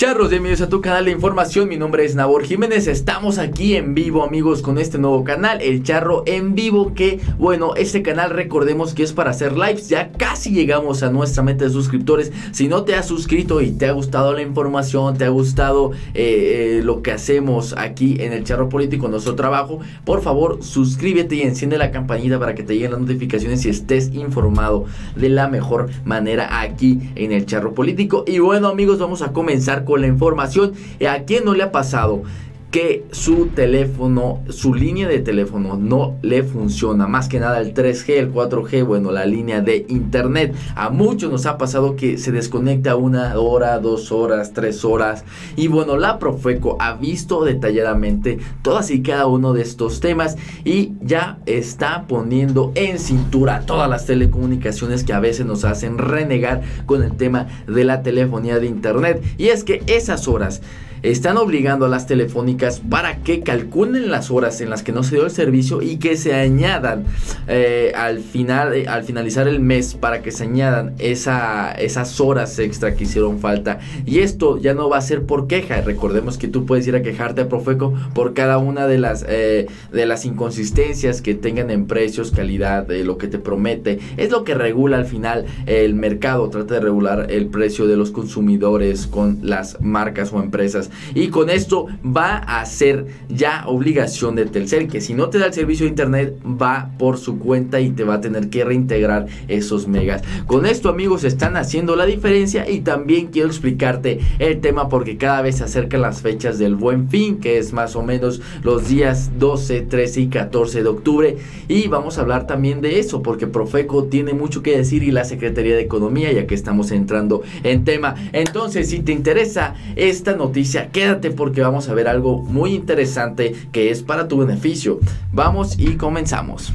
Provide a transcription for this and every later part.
Charros, bienvenidos a tu canal de información. Mi nombre es Nabor Jiménez. Estamos aquí en vivo, amigos, con este nuevo canal, El Charro en Vivo. Que bueno, este canal recordemos que es para hacer lives. Ya casi llegamos a nuestra meta de suscriptores. Si no te has suscrito y te ha gustado la información, te ha gustado lo que hacemos aquí en El Charro Político, nuestro trabajo, por favor suscríbete y enciende la campanita para que te lleguen las notificaciones y estés informado de la mejor manera aquí en El Charro Político. Y bueno, amigos, vamos a comenzar con la información. ¿A quién no le ha pasado que su teléfono, su línea de teléfono no le funciona? Más que nada el 3G, el 4G, bueno, la línea de internet. A muchos nos ha pasado que se desconecta 1 hora, 2 horas, 3 horas. Y bueno, la Profeco ha visto detalladamente todas y cada uno de estos temas y ya está poniendo en cintura todas las telecomunicaciones que a veces nos hacen renegar con el tema de la telefonía de internet. Y es que esas horas están obligando a las telefónicas para que calculen las horas en las que no se dio el servicio y que se añadan al finalizar el mes, para que se añadan esas horas extra que hicieron falta. Y esto ya no va a ser por queja. Recordemos que tú puedes ir a quejarte a Profeco por cada una de las inconsistencias que tengan en precios, calidad, lo que te promete. Es lo que regula al final el mercado. Trata de regular el precio de los consumidores con las marcas o empresas. Y con esto va a ser ya obligación de Telcel, que si no te da el servicio de internet, va por su cuenta y te va a tener que reintegrar esos megas. Con esto, amigos, están haciendo la diferencia. Y también quiero explicarte el tema porque cada vez se acercan las fechas del Buen Fin, que es más o menos los días 12, 13 y 14 de octubre. Y vamos a hablar también de eso porque Profeco tiene mucho que decir y la Secretaría de Economía, ya que estamos entrando en tema. Entonces, si te interesa esta noticia, quédate porque vamos a ver algo muy interesante que es para tu beneficio. Vamos y comenzamos.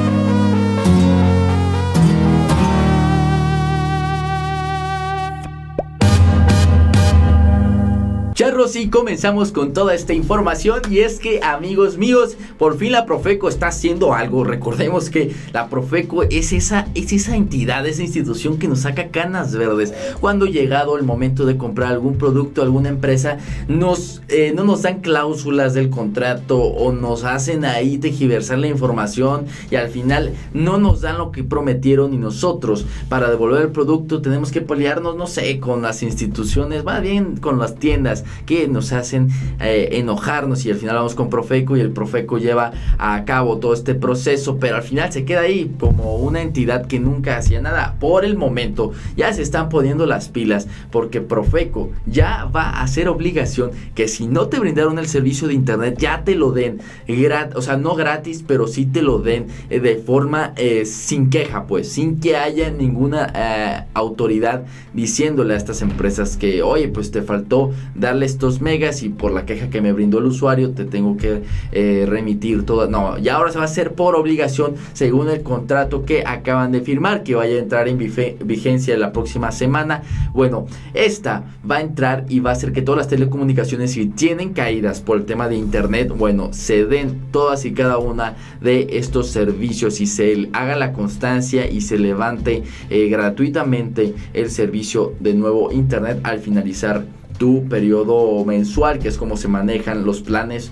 Charros, y comenzamos con toda esta información. Y es que, amigos míos, por fin la Profeco está haciendo algo. Recordemos que la Profeco es esa entidad, esa institución que nos saca canas verdes cuando llegado el momento de comprar algún producto, alguna empresa, no nos dan cláusulas del contrato o nos hacen ahí tergiversar la información y al final no nos dan lo que prometieron. Y nosotros, para devolver el producto, tenemos que pelearnos, no sé, con las instituciones, más bien con las tiendas, que nos hacen enojarnos. Y al final vamos con Profeco y el Profeco lleva a cabo todo este proceso, pero al final se queda ahí como una entidad que nunca hacía nada. Por el momento ya se están poniendo las pilas porque Profeco ya va a hacer obligación que si no te brindaron el servicio de internet, ya te lo den o sea, no gratis, pero sí te lo den de forma sin queja, pues sin que haya ninguna autoridad diciéndole a estas empresas que, oye, pues te faltó darle estos megas y por la queja que me brindó el usuario te tengo que remitir todo. No, ya ahora se va a hacer por obligación según el contrato que acaban de firmar, que vaya a entrar en vigencia la próxima semana. Bueno, esta va a entrar y va a hacer que todas las telecomunicaciones, si tienen caídas por el tema de internet, bueno, se den todas y cada una de estos servicios y se haga la constancia y se levante gratuitamente el servicio de nuevo internet al finalizar tu periodo mensual, que es como se manejan los planes.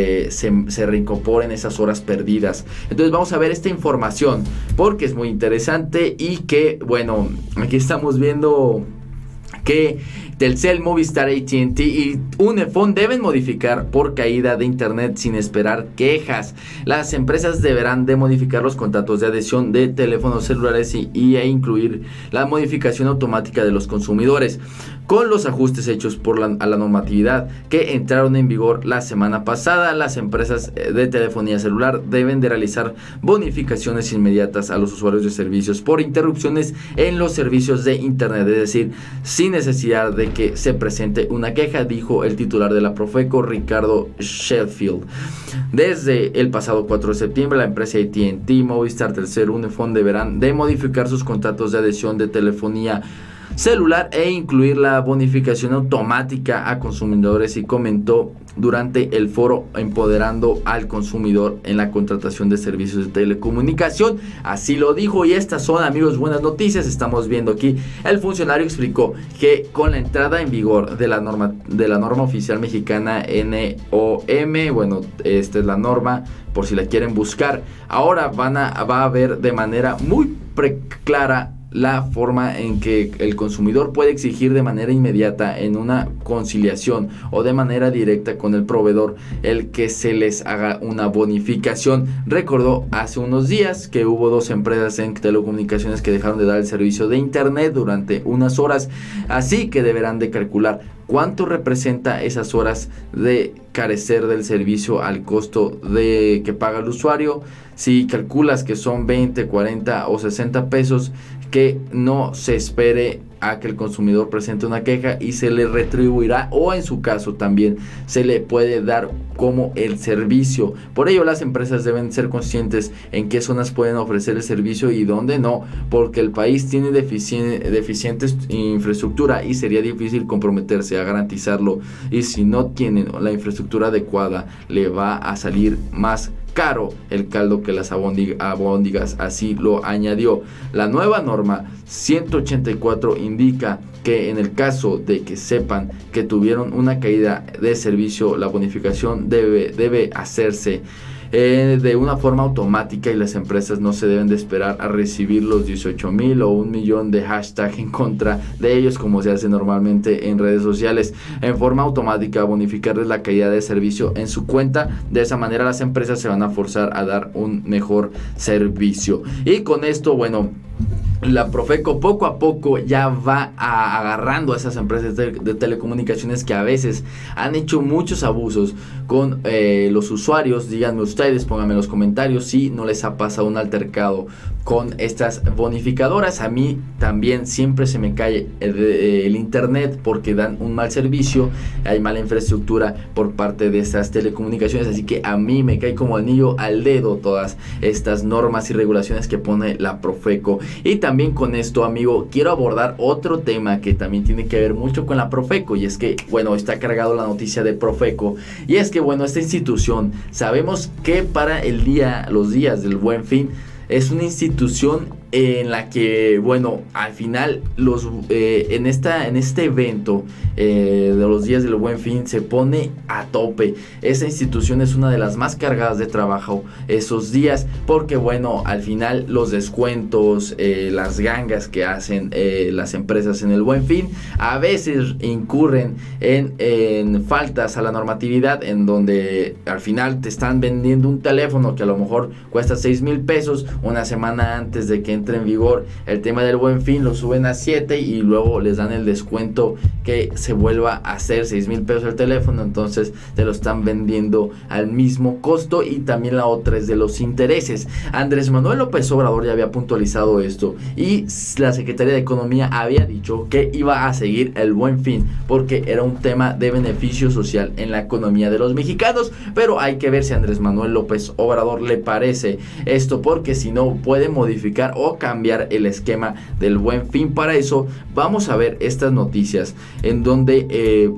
Se reincorporen esas horas perdidas. Entonces vamos a ver esta información porque es muy interesante. Y que bueno, aquí estamos viendo que Telcel, Movistar, AT&T y Unifón deben modificar por caída de internet sin esperar quejas. Las empresas deberán de modificar los contratos de adhesión de teléfonos celulares e incluir la modificación automática de los consumidores con los ajustes hechos a la normatividad que entraron en vigor la semana pasada. Las empresas de telefonía celular deben de realizar bonificaciones inmediatas a los usuarios de servicios por interrupciones en los servicios de internet, es decir, sin necesidad de que se presente una queja, dijo el titular de la Profeco, Ricardo Sheffield. Desde el pasado 4 de septiembre, la empresa AT&T, Movistar, Telcel, Unifón deberán de modificar sus contratos de adhesión de telefonía celular e incluir la bonificación automática a consumidores, y comentó durante el foro Empoderando al Consumidor en la contratación de servicios de telecomunicación. Así lo dijo, y estas son, amigos, buenas noticias. Estamos viendo aquí, el funcionario explicó que con la entrada en vigor de la norma oficial mexicana NOM, bueno, esta es la norma por si la quieren buscar, ahora va a haber de manera muy clara la forma en que el consumidor puede exigir de manera inmediata en una conciliación o de manera directa con el proveedor el que se les haga una bonificación. Recordó hace unos días que hubo 2 empresas en telecomunicaciones que dejaron de dar el servicio de internet durante unas horas, así que deberán de calcular cuánto representa esas horas de carecer del servicio al costo de que paga el usuario. Si calculas que son 20, 40 o 60 pesos, que no se espere a que el consumidor presente una queja y se le retribuirá, o en su caso también se le puede dar como el servicio. Por ello, las empresas deben ser conscientes en qué zonas pueden ofrecer el servicio y dónde no, porque el país tiene deficientes infraestructura y sería difícil comprometerse a garantizarlo, y si no tienen la infraestructura adecuada le va a salir más caro el caldo que las albóndigas, así lo añadió. La nueva norma 184 indica que en el caso de que sepan que tuvieron una caída de servicio, la bonificación debe hacerse de una forma automática, y las empresas no se deben de esperar a recibir los 18,000 o 1,000,000 de hashtag en contra de ellos, como se hace normalmente en redes sociales. En forma automática bonificarles la caída de servicio en su cuenta. De esa manera las empresas se van a forzar a dar un mejor servicio. Y con esto, bueno, la Profeco poco a poco ya va agarrando a esas empresas de telecomunicaciones que a veces han hecho muchos abusos con los usuarios. Díganme ustedes, pónganme en los comentarios si no les ha pasado un altercado con estas bonificadoras. A mí también siempre se me cae el internet porque dan un mal servicio, hay mala infraestructura por parte de estas telecomunicaciones, así que a mí me cae como anillo al dedo todas estas normas y regulaciones que pone la Profeco. Y también con esto, amigo, quiero abordar otro tema que también tiene que ver mucho con la Profeco, y es que, bueno, está cargado la noticia de Profeco, y es que, bueno, esta institución, sabemos que para los días del Buen Fin, es una institución en la que, bueno, al final en este evento de los días del Buen Fin se pone a tope. Esa institución es una de las más cargadas de trabajo esos días, porque, bueno, al final los descuentos, las gangas que hacen las empresas en el Buen Fin a veces incurren en faltas a la normatividad, en donde al final te están vendiendo un teléfono que a lo mejor cuesta 6,000 pesos una semana antes de que entre en vigor el tema del Buen Fin, lo suben a 7 y luego les dan el descuento que se vuelva a hacer 6,000 pesos el teléfono. Entonces te lo están vendiendo al mismo costo. Y también la otra es de los intereses. Andrés Manuel López Obrador ya había puntualizado esto, y la Secretaría de Economía había dicho que iba a seguir el Buen Fin porque era un tema de beneficio social en la economía de los mexicanos. Pero hay que ver si a Andrés Manuel López Obrador le parece esto, porque si no puede modificar o cambiar el esquema del Buen Fin. Para eso vamos a ver estas noticias en donde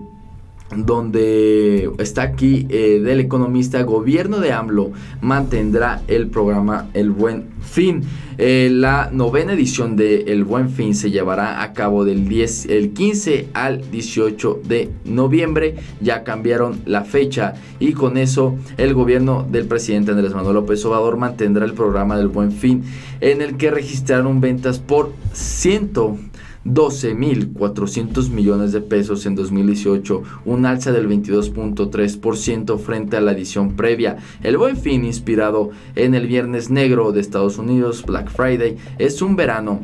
está aquí del Economista: gobierno de AMLO mantendrá el programa El Buen Fin. La 9ª edición de El Buen Fin se llevará a cabo el 15 al 18 de noviembre. Ya cambiaron la fecha, y con eso el gobierno del presidente Andrés Manuel López Obrador mantendrá el programa del Buen Fin, en el que registraron ventas por 112,400 millones de pesos en 2018, un alza del 22.3% frente a la edición previa. El Buen Fin, inspirado en el Viernes Negro de Estados Unidos, Black Friday, es un evento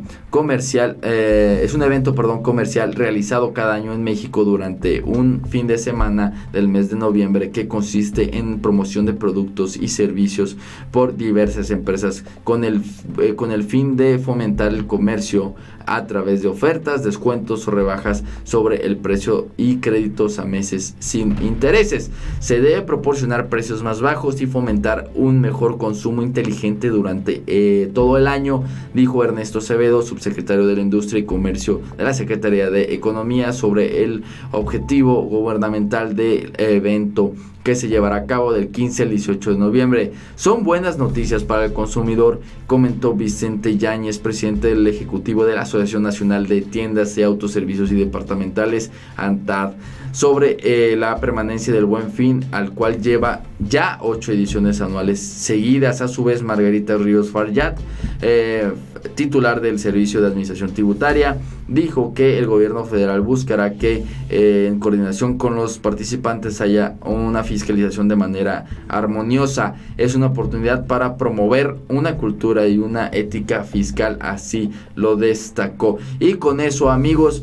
comercial realizado cada año en México durante un fin de semana del mes de noviembre, que consiste en promoción de productos y servicios por diversas empresas con el fin de fomentar el comercio a través de ofertas ofertas, descuentos o rebajas sobre el precio y créditos a meses sin intereses. Se debe proporcionar precios más bajos y fomentar un mejor consumo inteligente durante todo el año, dijo Ernesto Acevedo, subsecretario de la Industria y Comercio de la Secretaría de Economía, sobre el objetivo gubernamental del evento que se llevará a cabo del 15 al 18 de noviembre. Son buenas noticias para el consumidor, comentó Vicente Yáñez, presidente del Ejecutivo de la Asociación Nacional de Tiendas de Autoservicios y Departamentales, ANTAD, sobre la permanencia del Buen Fin, al cual lleva ya 8 ediciones anuales seguidas. A su vez, Margarita Ríos Farjat, titular del Servicio de Administración Tributaria, dijo que el gobierno federal buscará que en coordinación con los participantes haya una fiscalización de manera armoniosa. Es una oportunidad para promover una cultura y una ética fiscal, así lo destacó. Y con eso, amigos,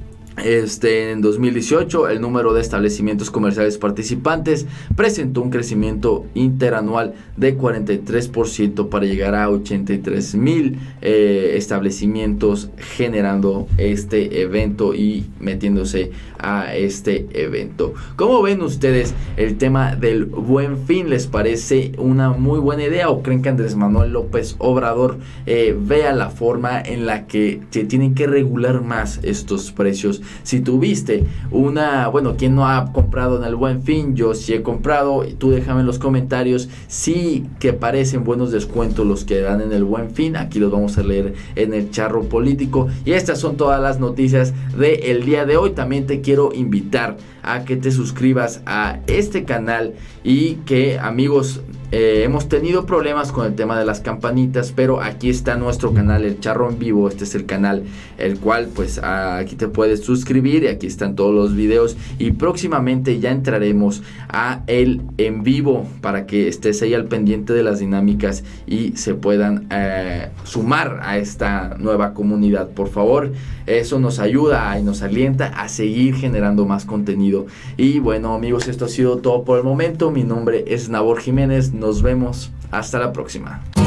en 2018 el número de establecimientos comerciales participantes presentó un crecimiento interanual de 43% para llegar a 83,000 establecimientos, generando este evento y metiéndose a este evento. ¿Cómo ven ustedes el tema del Buen Fin? ¿Les parece una muy buena idea o creen que Andrés Manuel López Obrador vea la forma en la que se tienen que regular más estos precios? Si tuviste ¿quién no ha comprado en el Buen Fin? Yo sí he comprado, y tú déjame en los comentarios si que parecen buenos descuentos los que dan en el Buen Fin. Aquí los vamos a leer en el Charro Político. Y estas son todas las noticias del día de hoy. También te quiero invitar a que te suscribas a este canal y que, amigos, hemos tenido problemas con el tema de las campanitas, pero aquí está nuestro canal, el Charro en Vivo. Este es el canal el cual pues aquí te puedes suscribir y aquí están todos los videos, y próximamente ya entraremos a el en vivo para que estés ahí al pendiente de las dinámicas y se puedan sumar a esta nueva comunidad. Por favor, eso nos ayuda y nos alienta a seguir generando más contenido. Y bueno, amigos, esto ha sido todo por el momento. Mi nombre es Nabor Jiménez. Nos vemos. Hasta la próxima.